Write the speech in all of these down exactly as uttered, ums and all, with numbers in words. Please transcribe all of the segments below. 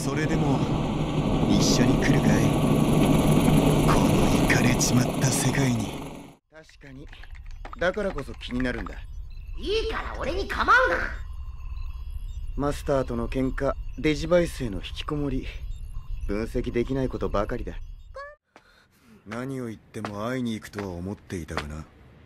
それでも一緒に来るかい、このイカれちまった世界に。 確かに、だからこそ気になるんだ。 いいから俺に構うな。 マスターとの喧嘩、デジバイスへの引きこもり、分析できないことばかりだ。何を言っても会いに行くとは思っていたがな。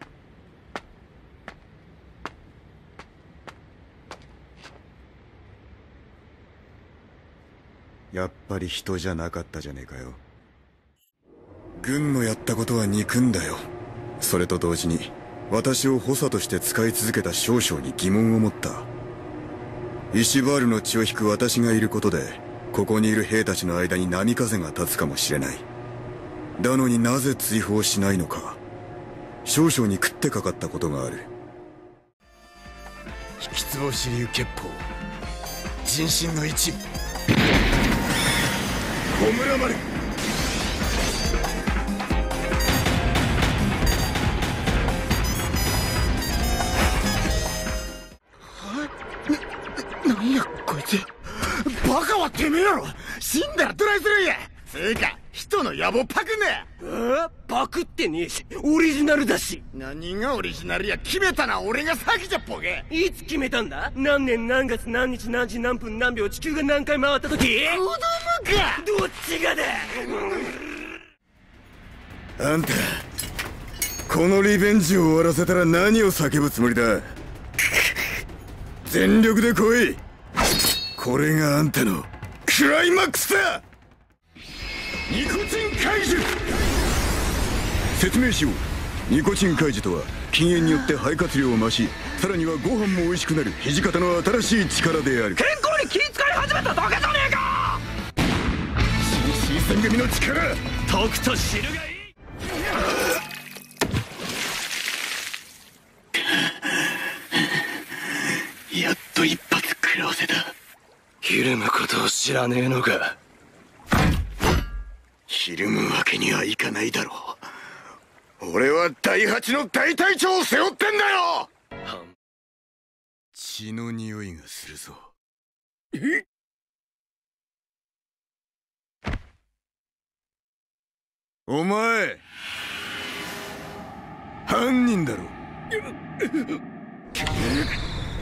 やっぱり人じゃなかったじゃねえかよ。軍のやったことは憎んだよ。それと同時に私を補佐として使い続けた少将に疑問を持った。イシバールの血を引く私がいることで、ここにいる兵たちの間に波風が立つかもしれない。だのになぜ追放しないのか、少将に食ってかかったことがある。引きつぼし流血砲、人心の一部、小村丸。な、なんやこいつ。バカはてめえやろ。死んだらどないするんや。つうか人の野望パクんなや。 ああ、パクってねえし、オリジナルだし。 何がオリジナルや。決めたな俺が先じゃボケ。 いつ決めたんだ。何年何月何日何時何分何秒地球が何回回った時。子供か。どっちがだ。 あんた、このリベンジを終わらせたら何を叫ぶつもりだ。全力で来い。これがあんたのクライマックスだ。ニコチン解除。説明しよう。ニコチン解除とは禁煙によって肺活量を増し、さらにはご飯も美味しくなる土方の新しい力である。 健康に気遣い始めただけじゃねえか。 新新選組の力、 とくと知るがいい。やっと一発食らわせた。 ひるむことを知らねえのか。 ひるむわけにはいかないだろう。俺は第八の大隊長を背負ってんだよ。血の匂いがするぞ。え？お前犯人だろ。